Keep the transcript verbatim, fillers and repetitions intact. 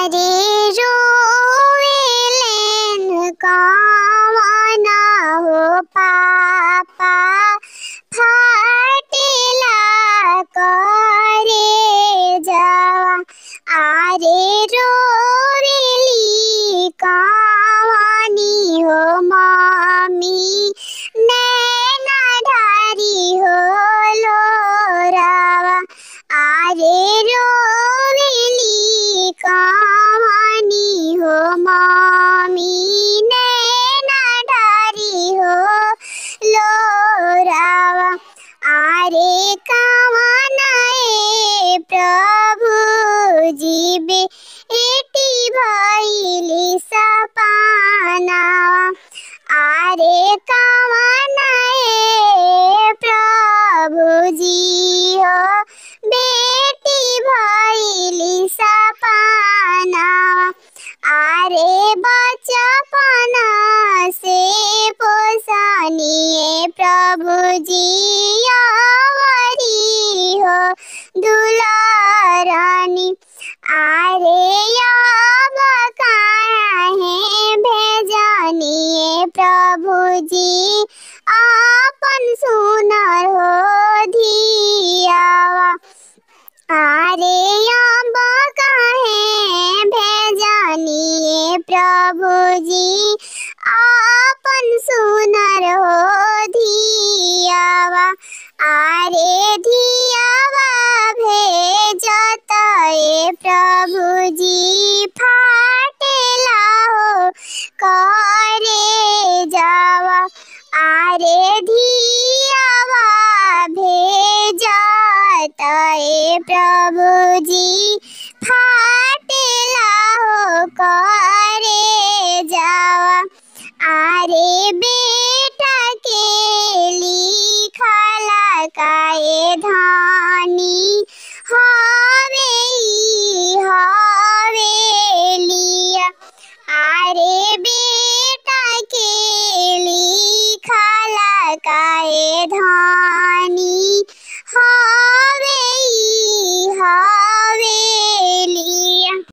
आरे रोवेलेन कवन हो पापा फाटेला करे जावा। आरे रोवेली कवनी हो मम्मी नैना ढारी हो लोरावा। आरे रोवेली कवनी हो मम्मी नैना ढारी हो लोरावा। आरे कवन ए प्रभु जी बेटी भइली सपनावा। आरे कवन ए प्रभु जी हो बेटी भइली सपनावा। आरे बचपन से पोसनिए प्रभु जी अवरी हो दुलारानी। आरे अब काहे भेजनिए प्रभु जी आपन सुनर हो धियावा। आरे अब काहे भेजनिए प्रभु जी आपन सुनर हो धियावा। आरे धियावा भेजत ए प्रभु जी फाटेला हो करे जावा। आरे धियावा भेजत ए प्रभु जी फाटेला हो करे जावा। आरे बेटा के लिखला काए धानी हवे हवेलिया। आरे बेटा के लिखला काए धानी